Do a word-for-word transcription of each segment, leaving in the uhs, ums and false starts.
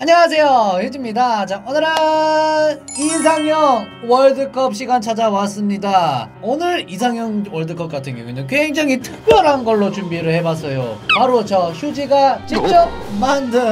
안녕하세요, 유지입니다. 자, 오늘은 이상형 월드컵 시간 찾아왔습니다. 오늘 이상형 월드컵 같은 경우에는 굉장히 특별한 걸로 준비를 해봤어요. 바로 저 휴지가 직접 만든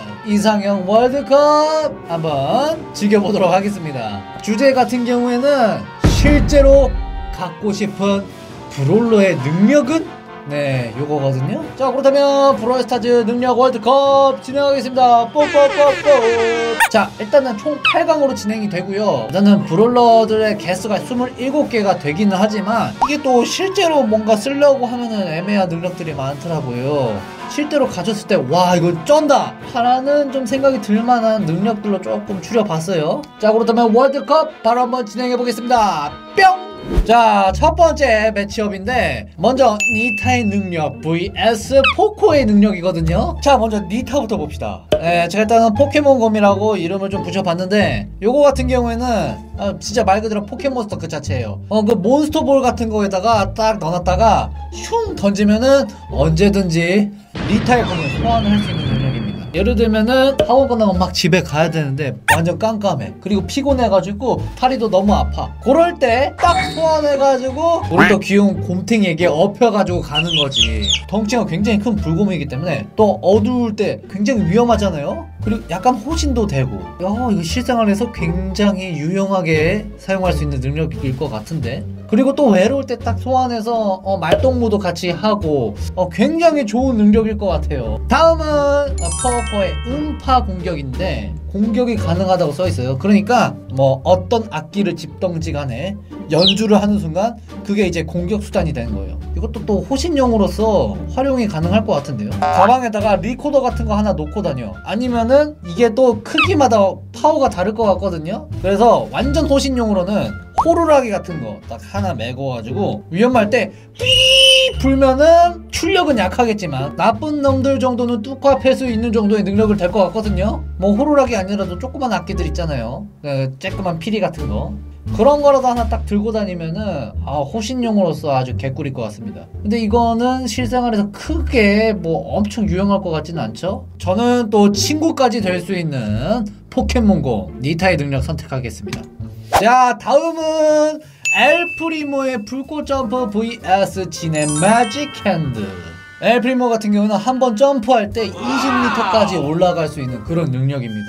이상형 월드컵 한번 즐겨보도록 하겠습니다. 주제 같은 경우에는 실제로 갖고 싶은 브롤러의 능력은? 네, 요거거든요. 자, 그렇다면 브롤스타즈 능력 월드컵 진행하겠습니다. 뽀뽀뽀뽀. 자, 일단은 총 팔 강으로 진행이 되고요. 일단은 브롤러들의 개수가 스물일곱 개가 되기는 하지만 이게 또 실제로 뭔가 쓰려고 하면은 애매한 능력들이 많더라고요. 실제로 가졌을 때 와, 이거 쩐다 하나는 좀 생각이 들만한 능력들로 조금 줄여봤어요. 자, 그렇다면 월드컵 바로 한번 진행해 보겠습니다. 뿅! 자, 첫 번째 매치업인데 먼저 니타의 능력 vs 포코의 능력이거든요. 자, 먼저 니타부터 봅시다. 네, 제가 일단은 포켓몬곰이라고 이름을 좀 붙여봤는데 요거 같은 경우에는 아, 진짜 말 그대로 포켓몬스터 그 자체예요. 어, 그 몬스터볼 같은 거에다가 딱 넣어놨다가 슝 던지면은 언제든지 니타의 공을 소환을 할 수 있는 능력입니다. 예를 들면은 학원 끝나고 막 집에 가야 되는데 완전 깜깜해. 그리고 피곤해가지고 다리도 너무 아파. 그럴 때 딱 소환해가지고 우리 또 귀여운 곰탱이에게 업혀가지고 가는 거지. 덩치가 굉장히 큰 불곰이기 때문에 또 어두울 때 굉장히 위험하잖아요. 그리고 약간 호신도 되고 야, 이거 실생활에서 굉장히 유용하게 사용할 수 있는 능력일 것 같은데. 그리고 또 외로울 때 딱 소환해서 어, 말동무도 같이 하고 어, 굉장히 좋은 능력일 것 같아요. 다음은 어, 파워퍼의 음파 공격인데 공격이 가능하다고 써있어요. 그러니까 뭐 어떤 악기를 집던지 간에 연주를 하는 순간 그게 이제 공격 수단이 되는 거예요. 이것도 또 호신용으로서 활용이 가능할 것 같은데요. 가방에다가 리코더 같은 거 하나 놓고 다녀. 아니면은 이게 또 크기마다 파워가 다를 것 같거든요. 그래서 완전 호신용으로는 호루라기 같은 거 딱 하나 메고가지고 위험할 때 삐 불면은 출력은 약하겠지만 나쁜 놈들 정도는 뚜까 팰 수 있는 정도의 능력을 될 것 같거든요. 뭐 호루라기 아니라도 조그만 악기들 있잖아요. 그 쬐끄만 피리 같은 거 그런 거라도 하나 딱 들고 다니면은 아, 호신용으로서 아주 개꿀일 것 같습니다. 근데 이거는 실생활에서 크게 뭐 엄청 유용할 것 같지는 않죠. 저는 또 친구까지 될 수 있는 포켓몬고 니타의 능력 선택하겠습니다. 자, 다음은 엘프리모의 불꽃 점프 vs 진의 매직 핸드. 엘프리모 같은 경우는 한번 점프할 때 이십 미터까지 올라갈 수 있는 그런 능력입니다.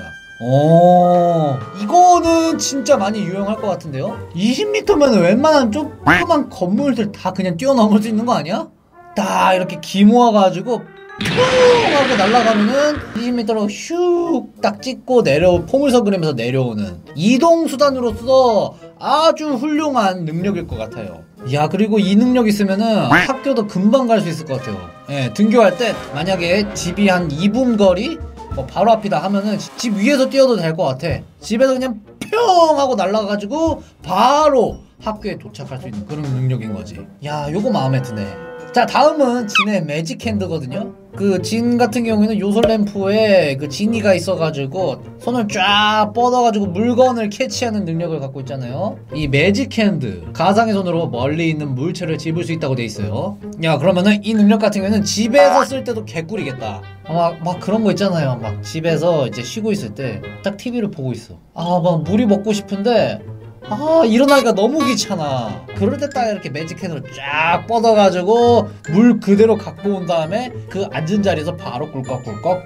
오, 이거는 진짜 많이 유용할 것 같은데요? 이십 미터면 웬만한 조그만 건물들 다 그냥 뛰어넘을 수 있는 거 아니야? 딱 이렇게 기 모아가지고 퐁 하고 날아가면은 이십 미터로 슉 딱 찍고 내려 포물선 그리면서 내려오는 이동수단으로서 아주 훌륭한 능력일 것 같아요. 야, 그리고 이 능력 있으면은 학교도 금방 갈 수 있을 것 같아요. 예, 등교할 때 만약에 집이 한 이 분 거리 뭐 바로 앞이다 하면은 집 위에서 뛰어도 될 것 같아. 집에서 그냥 평 하고 날아가가지고 바로 학교에 도착할 수 있는 그런 능력인 거지. 야, 요거 마음에 드네. 자, 다음은 진의 매직 핸드거든요. 그 진 같은 경우에는 요술램프에 그 지니가 있어가지고 손을 쫙 뻗어가지고 물건을 캐치하는 능력을 갖고 있잖아요. 이 매직 핸드 가상의 손으로 멀리 있는 물체를 집을 수 있다고 돼 있어요. 야, 그러면은 이 능력 같은 경우에는 집에서 쓸 때도 개꿀이겠다. 막, 막 그런 거 있잖아요. 막 집에서 이제 쉬고 있을 때 딱 티비를 보고 있어. 아, 막 물이 먹고 싶은데 아, 일어나기가 너무 귀찮아. 그럴 때 딱 이렇게 매직핸드로 쫙 뻗어가지고 물 그대로 갖고 온 다음에 그 앉은 자리에서 바로 꿀꺽꿀꺽.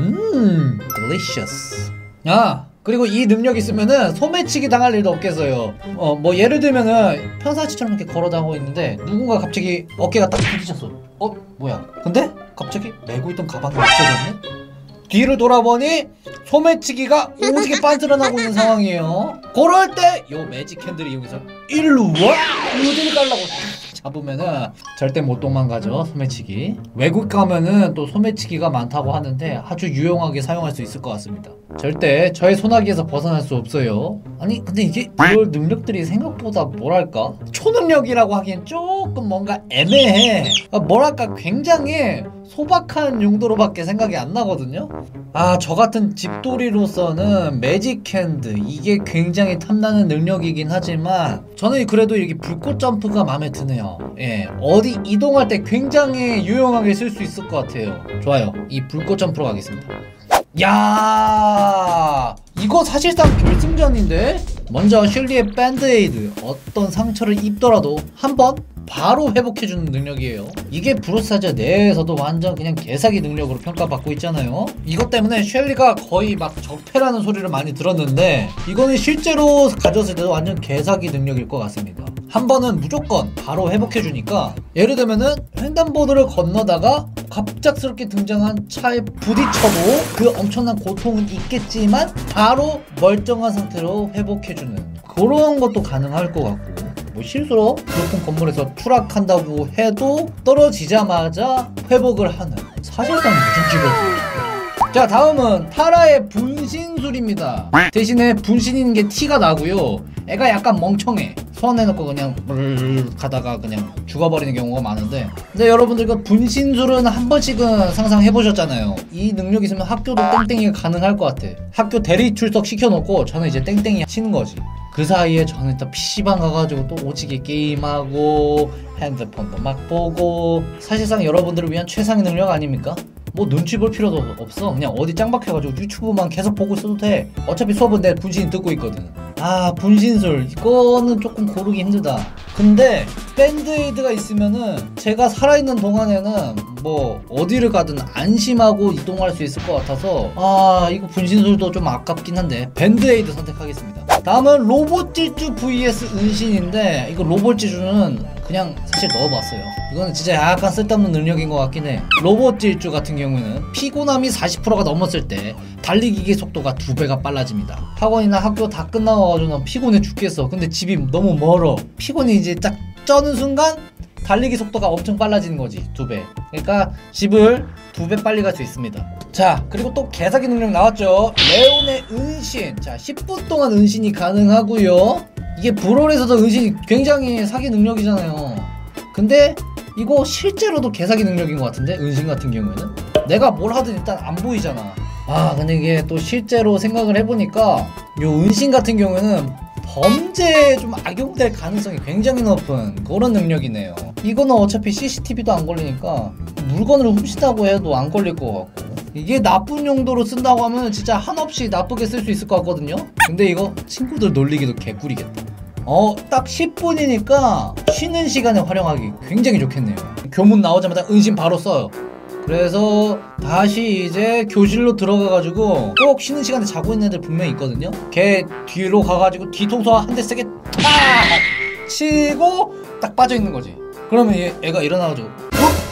음, delicious. 아, 그리고 이 능력 있으면은 소매치기 당할 일도 없겠어요. 어, 뭐 예를 들면은 평상시처럼 이렇게 걸어다니고 있는데 누군가 갑자기 어깨가 딱 부딪혔어. 어, 뭐야? 근데 갑자기 메고 있던 가방이 없어졌네? 뒤를 돌아보니 소매치기가 오지게 빤스러나고 있는 상황이에요. 그럴 때 요 매직 핸들을 이용해서 일로 와! 우디를 깔라고 잡으면은 절대 못 도망가죠. 소매치기. 외국 가면은 또 소매치기가 많다고 하는데 아주 유용하게 사용할 수 있을 것 같습니다. 절대 저의 소나기에서 벗어날 수 없어요. 아니 근데 이게 이럴 능력들이 생각보다 뭐랄까 초능력이라고 하기엔 조금 뭔가 애매해. 뭐랄까 굉장히 소박한 용도로밖에 생각이 안 나거든요. 아, 저 같은 집돌이로서는 매직핸드 이게 굉장히 탐나는 능력이긴 하지만 저는 그래도 이렇게 불꽃 점프가 마음에 드네요. 예, 어디 이동할 때 굉장히 유용하게 쓸 수 있을 것 같아요. 좋아요, 이 불꽃 점프로 가겠습니다. 야, 이거 사실상 결승전인데? 먼저 슐리의 밴드에이드. 어떤 상처를 입더라도 한번 바로 회복해주는 능력이에요. 이게 브로스타즈 내에서도 완전 그냥 개사기 능력으로 평가받고 있잖아요. 이것 때문에 셸리가 거의 막 적폐라는 소리를 많이 들었는데 이거는 실제로 가졌을 때도 완전 개사기 능력일 것 같습니다. 한 번은 무조건 바로 회복해주니까, 예를 들면은 횡단보도를 건너다가 갑작스럽게 등장한 차에 부딪혀도 그 엄청난 고통은 있겠지만 바로 멀쩡한 상태로 회복해주는 그런 것도 가능할 것 같고, 뭐 실수로 높은 건물에서 추락한다고 해도 떨어지자마자 회복을 하는, 사실상 무전기거든요. 자, 다음은 타라의 분신술입니다. 대신에 분신인 게 티가 나고요. 애가 약간 멍청해. 소환해놓고 그냥 물 가다가 그냥 죽어버리는 경우가 많은데, 근데 여러분들 그 분신술은 한 번씩은 상상해보셨잖아요. 이 능력이 있으면 학교도 땡땡이가 가능할 것 같아. 학교 대리 출석 시켜놓고 저는 이제 땡땡이 치는 거지. 그 사이에 저는 또 피시방 가가지고 또 오지게 게임하고 핸드폰도 막 보고, 사실상 여러분들을 위한 최상의 능력 아닙니까? 뭐 눈치 볼 필요도 없어. 그냥 어디 짱 박혀가지고 유튜브만 계속 보고 있어도 돼. 어차피 수업은 내 분신 듣고 있거든. 아, 분신술 이거는 조금 고르기 힘들다. 근데 밴드에이드가 있으면은 제가 살아있는 동안에는 뭐 어디를 가든 안심하고 이동할 수 있을 것 같아서, 아 이거 분신술도 좀 아깝긴 한데 밴드에이드 선택하겠습니다. 다음은 로봇 질주 vs 은신인데, 이거 로봇 질주는 그냥 사실 넣어봤어요. 이거는 진짜 약간 쓸데없는 능력인 것 같긴 해. 로봇 질주 같은 경우에는 피곤함이 사십 퍼센트가 넘었을 때 달리기 속도가 두 배가 빨라집니다. 학원이나 학교 다 끝나가지고 난 피곤해 죽겠어. 근데 집이 너무 멀어. 피곤이 이제 딱 쩌는 순간 달리기 속도가 엄청 빨라지는 거지. 두 배. 그러니까 집을 두 배 빨리 갈 수 있습니다. 자, 그리고 또 개사기 능력 나왔죠. 레온의 은신. 자, 십 분 동안 은신이 가능하고요. 이게 브롤에서도 은신이 굉장히 사기 능력이잖아요. 근데 이거 실제로도 개사기 능력인 것 같은데, 은신 같은 경우에는 내가 뭘 하든 일단 안 보이잖아. 아, 근데 이게 또 실제로 생각을 해보니까 요 은신 같은 경우에는 범죄에 좀 악용될 가능성이 굉장히 높은 그런 능력이네요. 이거는 어차피 씨씨티비도 안 걸리니까 물건을 훔친다고 해도 안 걸릴 것 같고, 이게 나쁜 용도로 쓴다고 하면 진짜 한없이 나쁘게 쓸 수 있을 것 같거든요. 근데 이거 친구들 놀리기도 개꿀이겠다. 어, 딱 십 분이니까 쉬는 시간에 활용하기 굉장히 좋겠네요. 교문 나오자마자 은신 바로 써요. 그래서 다시 이제 교실로 들어가가지고 꼭 쉬는 시간에 자고 있는 애들 분명히 있거든요. 걔 뒤로 가가지고 뒤통수 한 대 세게 탁 치고 딱 빠져있는 거지. 그러면 얘, 애가 일어나가지고 어?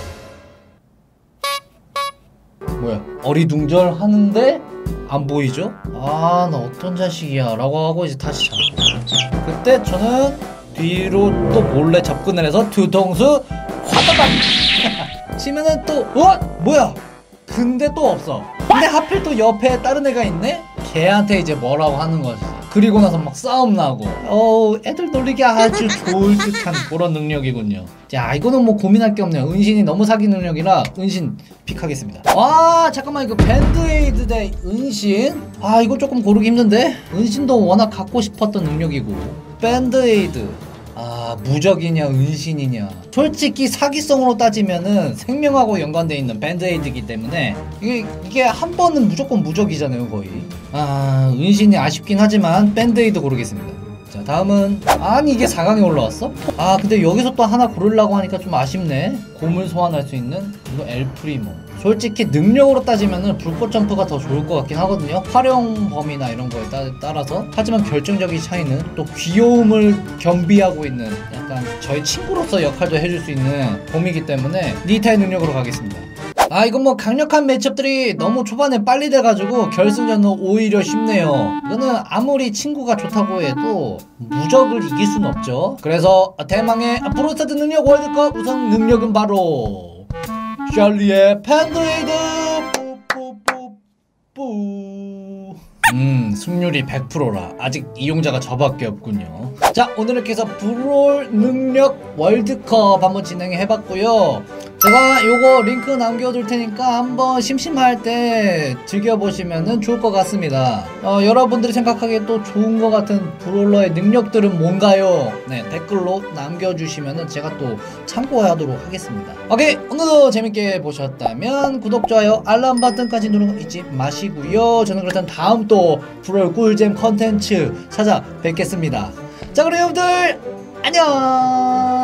뭐야, 어리둥절 하는데 안 보이죠? 아, 나 어떤 자식이야 라고 하고 이제 다시 자고, 그때 저는 뒤로 또 몰래 접근을 해서 뒤통수 화다닥 치면은 또 어? 뭐야? 근데 또 없어. 근데 하필 또 옆에 다른 애가 있네? 걔한테 이제 뭐라고 하는 거지. 그리고 나서 막 싸움 나고. 어우, 애들 놀리기 아주 좋을 듯한 그런 능력이군요. 자, 이거는 뭐 고민할 게 없네요. 은신이 너무 사기 능력이라 은신 픽하겠습니다. 와, 잠깐만, 이거 밴드에이드 대 은신? 아, 이거 조금 고르기 힘든데? 은신도 워낙 갖고 싶었던 능력이고, 밴드에이드, 아, 무적이냐 은신이냐. 솔직히 사기성으로 따지면은 생명하고 연관돼 있는 밴드에이드이기 때문에 이게 이게 한 번은 무조건 무적이잖아요, 거의. 아, 은신이 아쉽긴 하지만 밴드에이드 고르겠습니다. 자, 다음은, 아니 이게 사 강에 올라왔어? 아, 근데 여기서 또 하나 고르려고 하니까 좀 아쉽네. 고물 소환할 수 있는 이거 엘프리모. 솔직히 능력으로 따지면은 불꽃 점프가 더 좋을 것 같긴 하거든요. 활용 범위나 이런 거에 따, 따라서. 하지만 결정적인 차이는 또 귀여움을 겸비하고 있는, 약간 저희 친구로서 역할도 해줄 수 있는 봄이기 때문에 니타의 능력으로 가겠습니다. 아, 이건 뭐 강력한 매첩들이 너무 초반에 빨리 돼가지고 결승전은 오히려 쉽네요. 이거는 아무리 친구가 좋다고 해도 무적을 이길 순 없죠. 그래서 대망의 브로스타즈 능력 월드컵 우선 능력은 바로 셜리의 밴드에이드. 뿌뿌뿌뿌. 음, 승률이 백 퍼센트라 아직 이용자가 저밖에 없군요. 자, 오늘 이렇게 해서 브롤 능력 월드컵 한번 진행해봤고요. 제가 요거 링크 남겨둘 테니까 한번 심심할 때 즐겨보시면 좋을 것 같습니다. 어, 여러분들이 생각하기에 또 좋은 것 같은 브롤러의 능력들은 뭔가요? 네, 댓글로 남겨주시면 제가 또 참고하도록 하겠습니다. 오케이, 오늘도 재밌게 보셨다면 구독, 좋아요, 알람 버튼까지 누르는 거 잊지 마시고요. 저는 그렇다면 다음 또 브롤 꿀잼 컨텐츠 찾아뵙겠습니다. 자, 그럼 여러분들 안녕.